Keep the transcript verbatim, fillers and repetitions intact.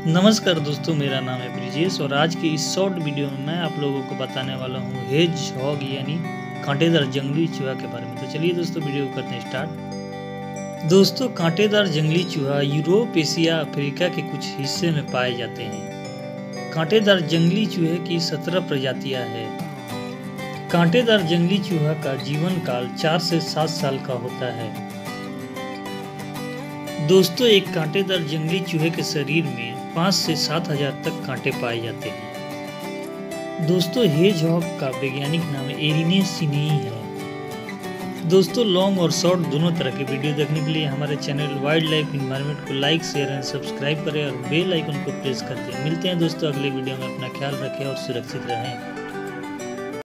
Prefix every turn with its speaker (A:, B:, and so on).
A: नमस्कार दोस्तों, मेरा नाम है ब्रिजेश और आज की इस शॉर्ट वीडियो में मैं आप लोगों को बताने वाला हूँ हेजहॉग यानी कांटेदार जंगली चूहा के बारे में। तो चलिए दोस्तों, वीडियो को करते हैं स्टार्ट। दोस्तों, कांटेदार जंगली चूहा यूरोप, एशिया, अफ्रीका के कुछ हिस्से में पाए जाते हैं। कांटेदार जंगली चूहे की सत्रह प्रजातियां हैं। कांटेदार जंगली चूहा का जीवन काल चार से सात साल का होता है। दोस्तों, एक कांटेदार जंगली चूहे के शरीर में पाँच से सात हजार तक कांटे पाए जाते हैं। दोस्तों, हेजहॉग का वैज्ञानिक नाम एरिनेस सिनेई है। दोस्तों, लॉन्ग और शॉर्ट दोनों तरह के वीडियो देखने के लिए हमारे चैनल वाइल्ड लाइफ इन्वायरमेंट को लाइक, शेयर एंड सब्सक्राइब करें और बेल आइकन को प्रेस कर दें। मिलते हैं दोस्तों अगले वीडियो में। अपना ख्याल रखें और सुरक्षित रहें।